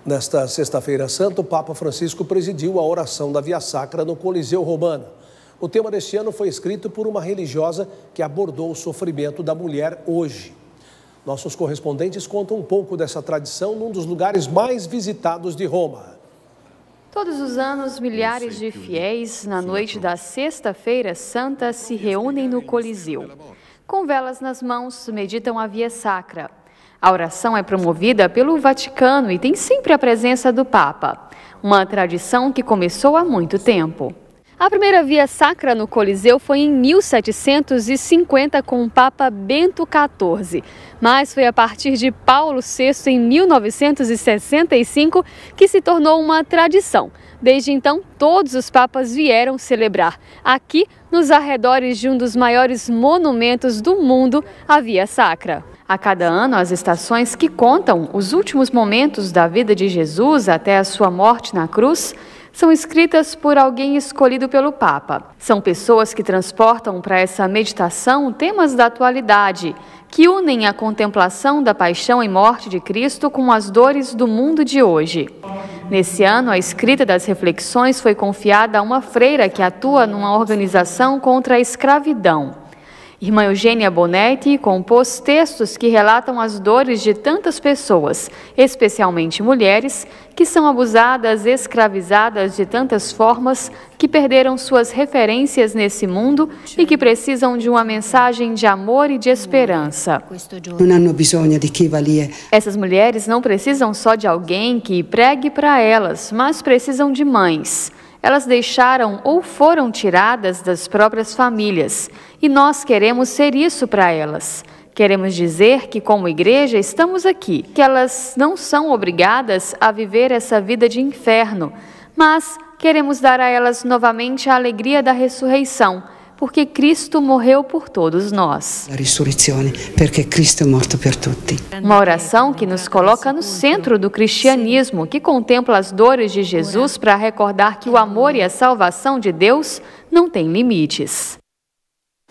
Nesta sexta-feira santa, o Papa Francisco presidiu a oração da Via Sacra no Coliseu Romano. O tema deste ano foi escrito por uma religiosa que abordou o sofrimento da mulher hoje. Nossos correspondentes contam um pouco dessa tradição num dos lugares mais visitados de Roma. Todos os anos, milhares de fiéis, na noite da Sexta-feira Santa, se reúnem no Coliseu. Com velas nas mãos, meditam a Via Sacra. A oração é promovida pelo Vaticano e tem sempre a presença do Papa, uma tradição que começou há muito tempo. A primeira Via Sacra no Coliseu foi em 1750 com o Papa Bento XIV, mas foi a partir de Paulo VI em 1965 que se tornou uma tradição. Desde então, todos os papas vieram celebrar aqui nos arredores de um dos maiores monumentos do mundo, a Via Sacra. A cada ano, as estações que contam os últimos momentos da vida de Jesus até a sua morte na cruz são escritas por alguém escolhido pelo Papa. São pessoas que transportam para essa meditação temas da atualidade, que unem a contemplação da paixão e morte de Cristo com as dores do mundo de hoje. Nesse ano, a escrita das reflexões foi confiada a uma freira que atua numa organização contra a escravidão. Irmã Eugênia Bonetti compôs textos que relatam as dores de tantas pessoas, especialmente mulheres, que são abusadas, escravizadas de tantas formas, que perderam suas referências nesse mundo e que precisam de uma mensagem de amor e de esperança. Essas mulheres não precisam só de alguém que pregue para elas, mas precisam de mães. Elas deixaram ou foram tiradas das próprias famílias e nós queremos ser isso para elas. Queremos dizer que, como igreja, estamos aqui, que elas não são obrigadas a viver essa vida de inferno, mas queremos dar a elas novamente a alegria da ressurreição, porque Cristo morreu por todos nós. Uma oração que nos coloca no centro do cristianismo, que contempla as dores de Jesus para recordar que o amor e a salvação de Deus não têm limites.